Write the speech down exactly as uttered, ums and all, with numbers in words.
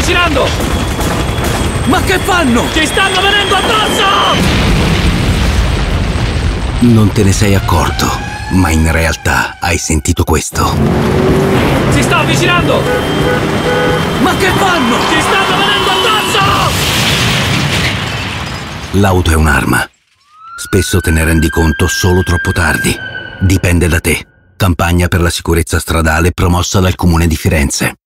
avvicinando! Ma che fanno? Ci stanno venendo addosso! Non te ne sei accorto, ma in realtà hai sentito questo. Si sta avvicinando! Ma che fanno? Ci stanno venendo addosso! L'auto è un'arma. Spesso te ne rendi conto solo troppo tardi. Dipende da te. Campagna per la sicurezza stradale promossa dal Comune di Firenze.